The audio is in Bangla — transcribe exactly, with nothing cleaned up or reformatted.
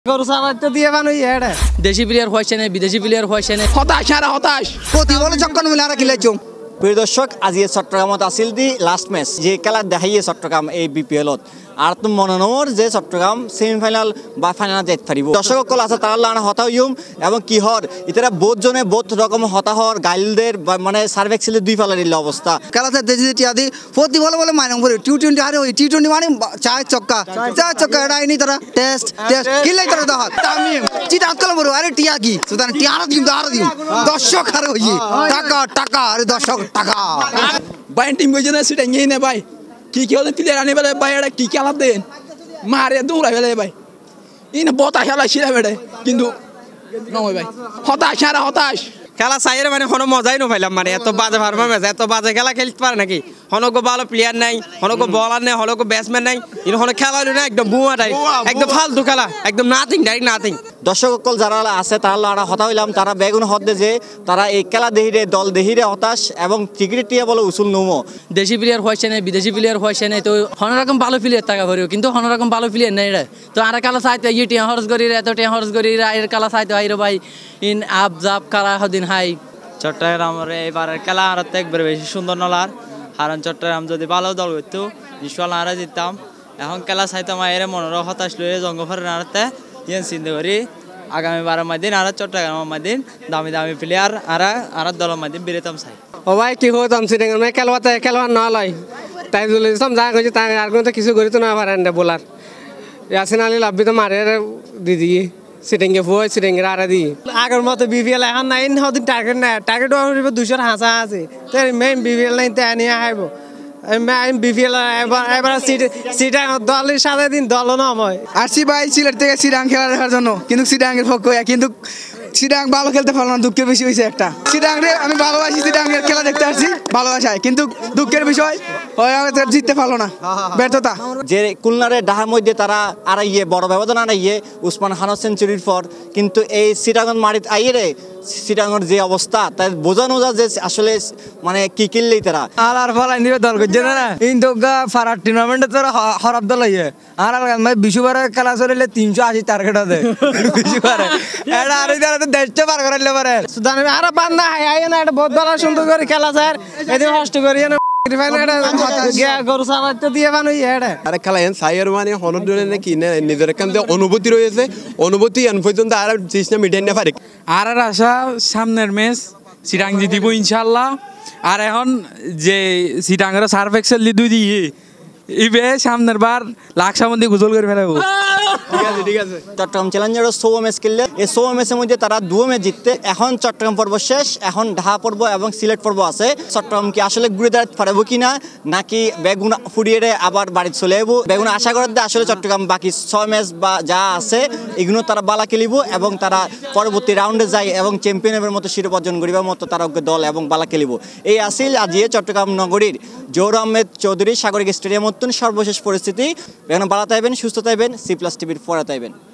দেশি প্লেয়ার হয়েছে না বিদেশি প্লেয়ার হয়েছে না হতাশ আর হতাশ প্রতি বলে চক্কর মিলে আর খেলেছো। প্রিয় দর্শক, আজ চট্টগ্রামত আছিল দি লাস্ট ম্যাচ যে খেলা দেখাইয়ে চট্টগ্রাম এই বিপিএলত আর তো মনে নমর যে চট্টগ্রাম সেমিফাইনাল বা ফাইনাল যাইতে পারিব। দর্শকসকল আছে তার লানা হতা হইম এবং কি হর ইতারা বহুত জনে বহুত রকম হতা হর গাইলদের মানে সার্ভেক্সিলে দুই ফালার ইল্লা অবস্থা খেলাতে দেশি টিয়াদি প্রতি বলে বলে মাইনং করে টি টোয়েন্টি আরে ওই টি টোয়েন্টি মানে চার চক্কা চার চক্কা এড়াইনি তারা টেস্ট টেস্ট কিলাই তারা দহ তামিম চিটা আতকাল বড় আরে টিয়া কি সুতরাং টিয়া আর দিম আর দিম দর্শক আরে হইছে টাকা টাকা আরে দর্শক টাকা বাইন টিম কইছে না সেটা নিয়ে নে ভাই কি কি হলে প্লেয়ার আনি বেলে ভাই এটা কি খেলা দেন মারে দৌড়াই বেলে ভাই ইনা বতা খেলা ছিল বেড়ে কিন্তু নয় ভাই হতাশ আর হতাশ খেলা চাইরে মানে কোনো মজাই নপাইলাম মানে এত বাজে পারফরমেন্স এত বাজে খেলা খেলতে পারে নাকি হনকো ভালো প্লেয়ার নাই হনকো বলার নাই হনকো ব্যাটসম্যান নাই কিন্তু হন খেলা হলো না একদম বুয়া টাইপ একদম ফালতু খেলা একদম নাথিং ডাইরেক্ট নাথিং। দর্শকসকল যারা আছে তারা আরা হতা হইলাম তারা বেগুন হদে যে তারা এই খেলা দেহিরে দল দেহিরে হতাশ এবং ক্রিকেট টিয়া বলে উসুল নমো দেশি প্লেয়ার হয়েছে না বিদেশি প্লেয়ার হয়েছে না তো হন রকম ভালো প্লেয়ার থাকা করিও কিন্তু হন রকম ভালো প্লেয়ার নাই রে তো আর খেলা চাইতে ইয়ে টিয়া হরস করি এত টিয়া হরস করি এর খেলা চাইতে হাইরো ভাই ইন আপ জাপ খেলা হদিন হাই চট্টগ্রামের এবারের খেলা আর একবারে বেশি সুন্দর নলার কারণ চট্টগ্রাম যদি ভালো দল করতো নিশ্চয় আরা জিততাম এখন খেলা চাইতাম এর মনের হতাশ লয়ে জঙ্গফরের আড়তে ইয়েন চিন্তা করি আগামী বারো মাদিন আর চট্টগ্রামের মাদিন দামি দামি প্লেয়ার আর আর দলের মাদিন বেরোতাম চাই ও ভাই কি হতাম সিটেঙ্গের মানে খেলোয়াতে খেলোয়াড় না লয় তাই বলে সমঝা কইছে তাই আর কোনো কিছু করি তো না পারেন বোলার ইয়াসিন আলী লাভবি তো মারে দিদি সিটেঙ্গে ফুয় সিটেঙ্গের আর দি আগের মতো বিপিএল এখন নাই হদিন টার্গেট নাই টার্গেট দুশোর হাসা আছে তো মেইন বিপিএল নাই তাই নিয়ে আইব বিপিএল এবার এবার সিট সিটাং দলের সাথে দিন দল নয় আসছি ভাই সিলেট থেকে সিডাং খেলা দেখার জন্য কিন্তু সিডাংয়ের পক্ষ কিন্তু সিডাং ভালো খেলতে পারলো না দুঃখের বেশি হয়েছে একটা সিডাং রে আমি ভালোবাসি সিডাংয়ের খেলা দেখতে আসছি ভালোবাসায় কিন্তু দুঃখের বিষয় জিততে পারলো না ব্যর্থতা যে খুলনারে ডাহার মধ্যে তারা আর ইয়ে বড় ব্যবধান আর ইয়ে উসমান খানের সেঞ্চুরির পর কিন্তু এই সিটাগন মারিত আইয়ে রে সিটাগনের যে অবস্থা তাই বোঝানো যায় যে আসলে মানে কি কিনলেই তারা আর আর ফলাই দিবে দল করছে না কিন্তু ফারার টুর্নামেন্টে তোর খারাপ দল ইয়ে আর আর মানে বিশুবারে খেলা চলিলে তিনশো আশি টার্গেট আছে বিশুবারে এটা আর ইদার দেড়শো পার করাইলে পারে সুদানি আর বাদ না হাই না এটা বহুত ভালো সুন্দর করে খেলা স্যার এদিন কষ্ট করি না অনুভূতি রয়েছে অনুভূতি পর্যন্ত আর মিটাই না পারে আর আর আশা সামনের ম্যাচ সিটাং জিতিব ইনশাল্লাহ আর এখন যে সিটাংয়ের সার্ফ এক্সেল দুই দিয়ে ইবে সামনের বার লাক্সা মধ্যে গুজল করে ফেলাবো। চট্টগ্রাম চ্যালেঞ্জার্স সৌ ম্যাচ খেললে এই সৌ ম্যাচের মধ্যে তারা দুও ম্যাচ জিততে এখন চট্টগ্রাম পর্ব শেষ এখন ঢাকা পর্ব এবং সিলেট পর্ব আছে। চট্টগ্রাম কি আসলে ঘুরে দাঁড়াতে পারবো কিনা নাকি বেগুন ফুরিয়ে আবার বাড়ি চলে যাবো বেগুন আশা করার আসলে চট্টগ্রাম বাকি ছয় ম্যাচ বা যা আছে এগুলো তারা বালা খেলিব এবং তারা পরবর্তী রাউন্ডে যায় এবং চ্যাম্পিয়নের মতো শিরোপা অর্জন করিবার মতো তারা দল এবং বালা খেলিব। এই আসিল আজিয়ে চট্টগ্রাম নগরীর জহুর আহমেদ চৌধুরী সাগরিক স্টেডিয়াম সর্বশেষ পরিস্থিতি। এখন বালা তাইবেন সুস্থ তাইবেন সি প্লাস টিভির পড়া তাইবেন।